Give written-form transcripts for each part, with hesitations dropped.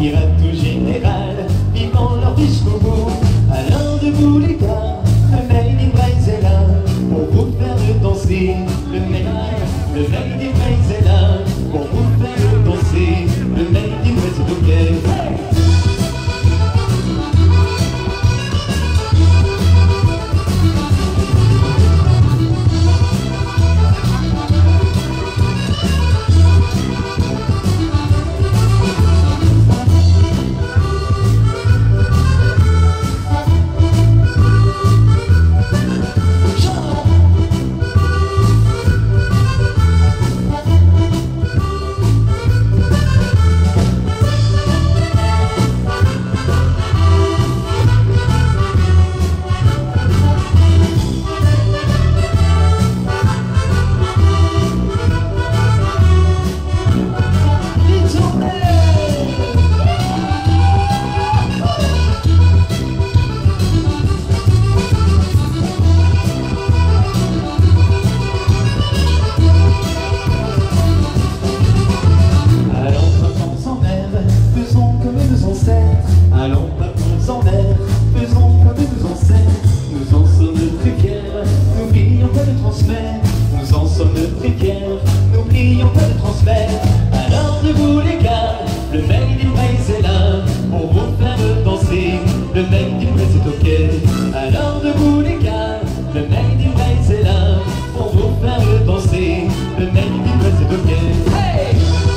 pirate ou général, vivant leur jusqu'au bout. Alors debout les gars, le Made in Braise est là pour vous faire danser. Le Made in Braise est là pour vous faire danser. Le Made in Braise est ok. Allons partons en mer, faisons comme nos ancêtres. Nous en sommes très fiers, n'oublions pas de transmettre. Nous en sommes très fiers, n'oublions pas de transmettre. Alors debout les gars, le Made in Braise est là pour vous faire danser. Le Made in Braise est ok. Alors debout les gars, le Made in Braise est là pour vous faire danser. Le Made in Braise est ok. Hey!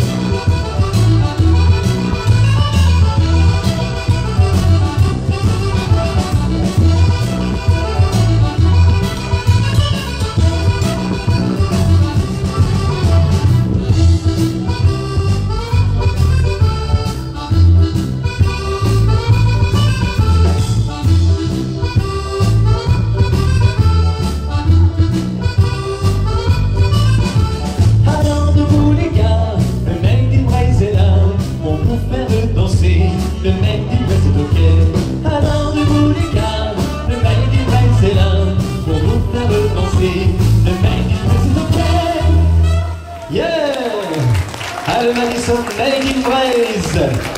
Le Made in Braise est ok. Alors debout les gars, le Made in Braise est là pour vous faire danser. Le Made in Braise est ok. Yeah! Allez Madison, Made in Braise.